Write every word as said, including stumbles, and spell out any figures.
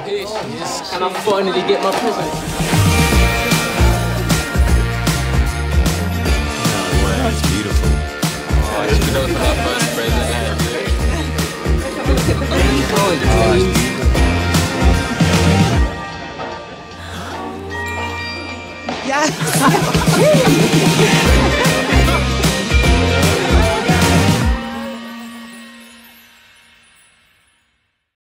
here she is. And I finally get my present. Oh, wow, it's beautiful. Oh, it's been for my first present. Yes!